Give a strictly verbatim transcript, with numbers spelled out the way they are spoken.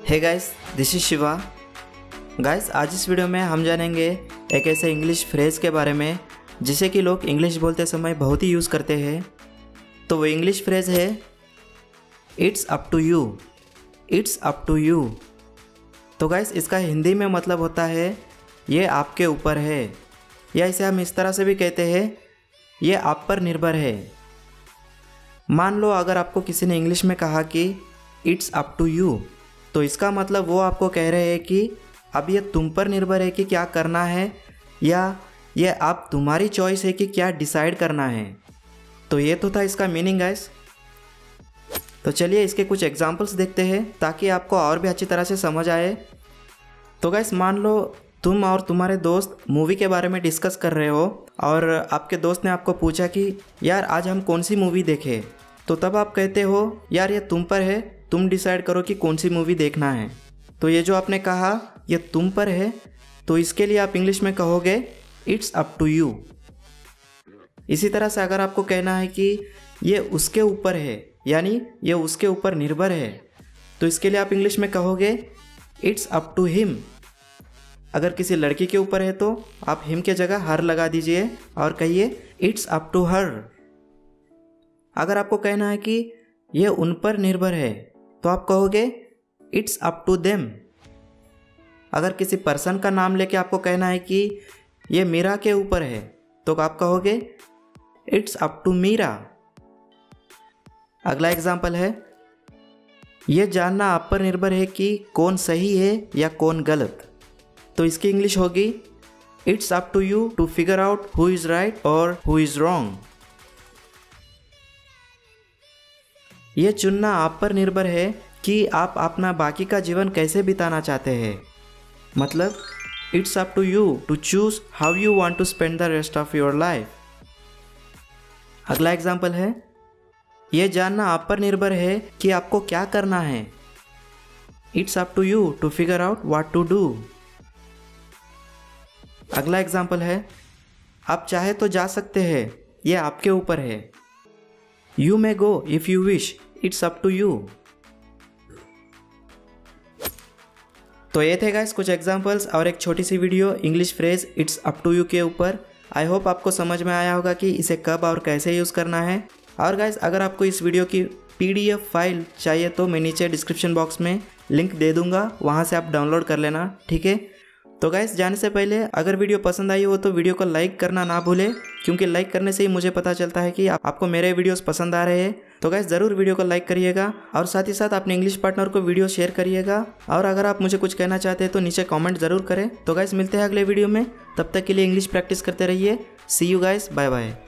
Hey guys, this is Shiva. Guys, आज इस video में हम जानेंगे एक ऐसे इंग्लिश फ्रेज़ के बारे में जिसे कि लोग इंग्लिश बोलते समय बहुत ही यूज़ करते हैं। तो वो इंग्लिश फ्रेज़ है it's up to you. It's up to you. तो गाइस, इसका हिंदी में मतलब होता है ये आपके ऊपर है, या इसे हम इस तरह से भी कहते हैं ये आप पर निर्भर है। मान लो अगर आपको किसी ने इंग्लिश में कहा कि इट्स अप टू यू, तो इसका मतलब वो आपको कह रहे हैं कि अब ये तुम पर निर्भर है कि क्या करना है, या ये आप तुम्हारी चॉइस है कि क्या डिसाइड करना है। तो ये तो था इसका मीनिंग गाइस। तो चलिए इसके कुछ एग्जांपल्स देखते हैं ताकि आपको और भी अच्छी तरह से समझ आए। तो गाइस, मान लो तुम और तुम्हारे दोस्त मूवी के बारे में डिस्कस कर रहे हो और आपके दोस्त ने आपको पूछा कि यार आज हम कौन सी मूवी देखें। तो तब आप कहते हो यार ये तुम पर है, तुम डिसाइड करो कि कौन सी मूवी देखना है। तो ये जो आपने कहा ये तुम पर है, तो इसके लिए आप इंग्लिश में कहोगे इट्स अप टू यू। इसी तरह से अगर आपको कहना है कि ये उसके ऊपर है, यानी ये उसके ऊपर निर्भर है, तो इसके लिए आप इंग्लिश में कहोगे इट्स अप टू हिम। अगर किसी लड़की के ऊपर है तो आप हिम के जगह हर लगा दीजिए और कहिए इट्स अप टू हर। अगर आपको कहना है कि ये उन पर निर्भर है, तो आप कहोगे इट्स अप टू देम। अगर किसी पर्सन का नाम लेके आपको कहना है कि ये मीरा के ऊपर है, तो आप कहोगे इट्स अप टू मीरा। अगला एग्जाम्पल है ये जानना आप पर निर्भर है कि कौन सही है या कौन गलत। तो इसकी इंग्लिश होगी it's up to you to figure out who is right और हु इज़ रॉन्ग। ये चुनना आप पर निर्भर है कि आप अपना बाकी का जीवन कैसे बिताना चाहते हैं। मतलब it's up to you to choose how you want to spend the rest of your life. अगला एग्जाम्पल है ये जानना आप पर निर्भर है कि आपको क्या करना है। It's up to you to figure out what to do. अगला एग्जाम्पल है आप चाहे तो जा सकते हैं, ये आपके ऊपर है। You may go if you wish, it's up to you. तो ये थे गाइस कुछ एग्जांपल्स और एक छोटी सी video English phrase it's up to you के ऊपर। आई होप आपको समझ में आया होगा कि इसे कब और कैसे यूज़ करना है। और गाइस, अगर आपको इस वीडियो की पीडीएफ फाइल चाहिए तो मैं नीचे डिस्क्रिप्शन बॉक्स में लिंक दे दूंगा, वहाँ से आप डाउनलोड कर लेना, ठीक है। तो गाइस, जाने से पहले अगर वीडियो पसंद आई हो तो वीडियो को लाइक करना ना भूलें, क्योंकि लाइक करने से ही मुझे पता चलता है कि आप, आपको मेरे वीडियोस पसंद आ रहे हैं। तो गाइस, ज़रूर वीडियो को लाइक करिएगा और साथ ही साथ अपने इंग्लिश पार्टनर को वीडियो शेयर करिएगा। और अगर आप मुझे कुछ कहना चाहते हैं तो नीचे कमेंट ज़रूर करें। तो गाइस, मिलते हैं अगले वीडियो में, तब तक के लिए इंग्लिश प्रैक्टिस करते रहिए। See you guys, bye bye.